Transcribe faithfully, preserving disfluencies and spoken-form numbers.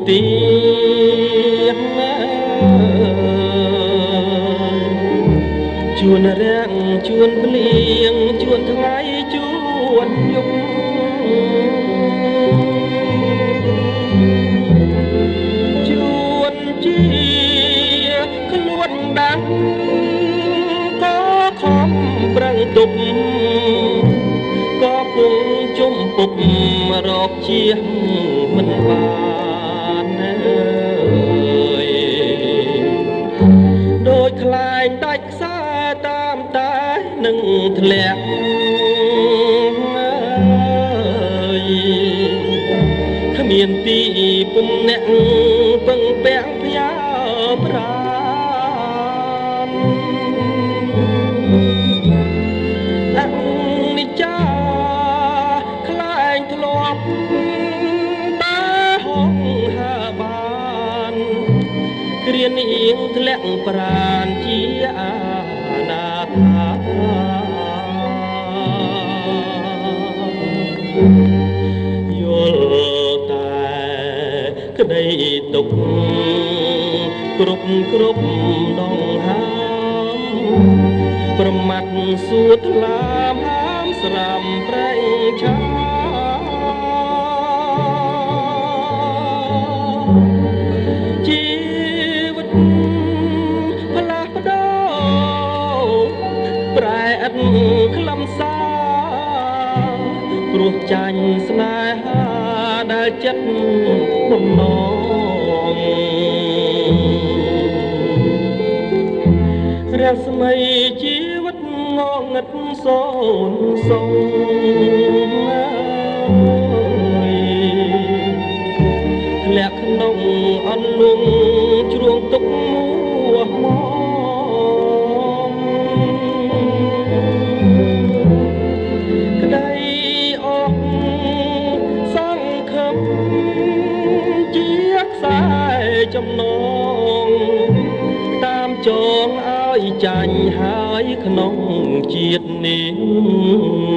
ទីជួនរាំងជួនភ្លៀងជួនថ្ងៃជួនយប់ជួនជាខ្លួនដាំក៏ខំប្រឹងទប់ក៏គង់ជុំពុករកជាមិនបានអើយដូចខ្លាញ់ដាច់ខ្សែតាមតែនឹងធ្លាក់អើយគ្មានទីពុំអ្នកពឹងពាក់ផ្ញើប្រាណអនិច្ចាខ្លែងធ្លាប់តែហងហើបានគ្រានាងធ្លាក់ប្រានជាអាណាថាយល់តែក្តីទុកគ្រប់គ្រប់ដងហើមប្រមាត់សួរថ្លាមហាមស្រាំប្រែងឆាជីវិតផ្លាស់ប្ដូរប្រែឥតខ្លឹមសារព្រោះចាញ់ស្នេហាដែលចិត្តបំណងរស្មីជីវិតងងឹតសូនសូនធ្លាក់ក្នុងអន្លង់ជ្រួងទុកមួមកក្តីអស់សង្ឃឹមជាខ្សែចំណងតាមចងឲ្យចាញ់ហើយក្នុងជាតិនេះ